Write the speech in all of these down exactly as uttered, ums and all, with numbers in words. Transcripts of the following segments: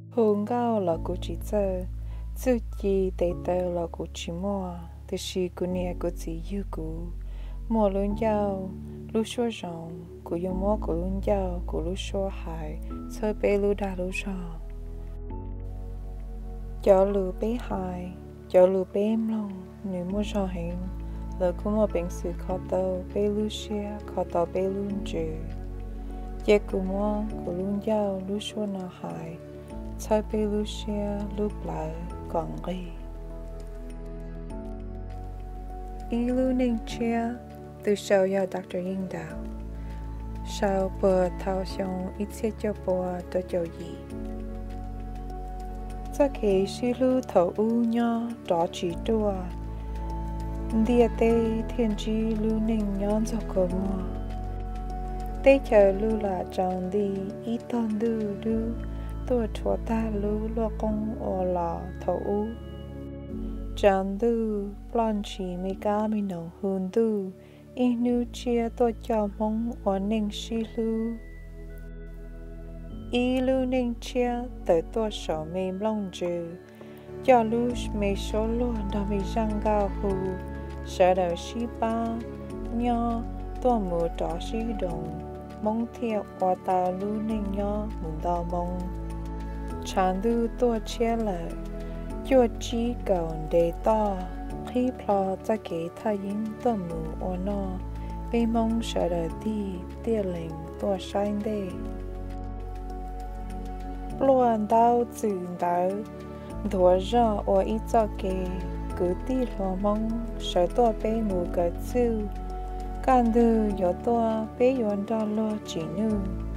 Hùng gạo là của chị giờ, dù gì tệ tờ là của chị mua, từ khi của nè của chị yêu của mua luôn giàu, lúc xua rộng, của yêu mua của luôn giàu, của lúc xua hại, sơ bê lúc đà lúc rộng. Cho lù bê hại, cho lù bê em lòng, nếu mua rộng hình, là của mua bệnh sự khó tàu, bê lúc xia, khó tàu bê luôn trừ. Chế của mua của luôn giàu, lúc xua nào hại, sơ bê lúc xia, lúc lại, còn ghi. Ý lưu ninh chia từ sau ya doctor Ying Dao. Sau bờ thao xong ít xe cho bờ cho cho gì. Za kế sư lưu thấu u nhỏ đó chỉ đùa. Địa tê thiên chi lưu ninh nhón cho cơ mùa. Tê chờ lưu là chẳng đi ý toàn lưu lưu. Tôi chua ta lưu lo công ô lò thấu u. Chẳng du, plon chỉ mi ca mi nồng hôn du, inu chia tôi cho mong ở ninh si lu. Y lu ninh chia tới tôi sở mi long trừ, cho lu mi số luôn đó mi răng gạo hù, sợ đời si ba, nhỏ tôi mù trọ si đồng, mong thiệt qua ta lu ninh nhỏ muốn đào mong. Chẳng du tôi chia lời. Chúa chỉ còn để to khi plot ra kế thay những tầm mù ô nó bị mong sợ đời đi tiêu lệnh tua sáng đê luôn đau dừng đau đùa rõ ô ít cho kế cứ đi lo mong sợ tua bê mù cờ chư can đư yếu tua bê yếu đo lo chỉ nữ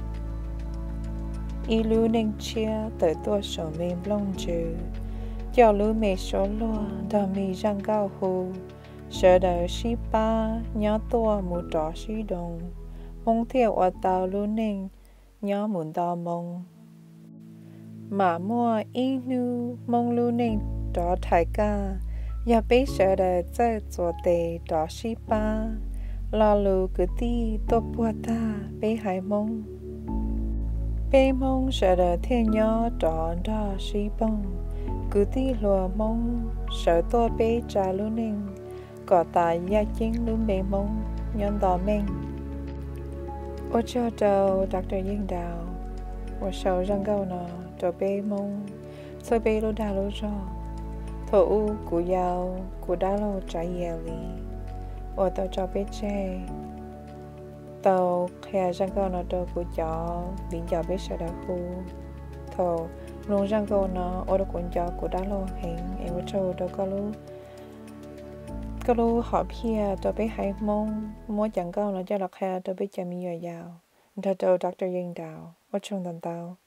ý lưu nên chia tới tua sở mềm lông trừ cho lũ mẹ số lúa đào mì răng gạo hù sợ đời sĩ ba nhớ tua mù trọ sĩ đồng mong thiệu ở tàu lũ ninh nhớ muốn đào mong mà mua ý nu mong lũ ninh trọ thái ca nhà bế sợ đời chạy chỗ tề trọ sĩ ba lo lũ cứ đi tô bùa ta bế hải mong bế mong sợ đời thiên nhớ trọ đo sĩ bông cứ tí lùa mong sợ tôi bế trà lưu ninh có tài gia chính lưu bế mong nhân đỏ mình ô cho đầu doctor Ying Dao ô sầu răng gâu nọ cho bế mong sơ bế lưu đà lưu rò thổ u của giàu của đá lưu trái dè lì ô tao cho bế chê tao khè răng gâu nọ đồ của chó biến chó bế sợ đá khu thổ luôn răng câu nó ở đó cũng cho của đã lo hình em cho đó có lu có lu họ bia tôi biết hay mong mỗi chẳng câu nó cho là kha tôi biết chăm nhiều giàu đó doctor Ying Dao ở trong tận tao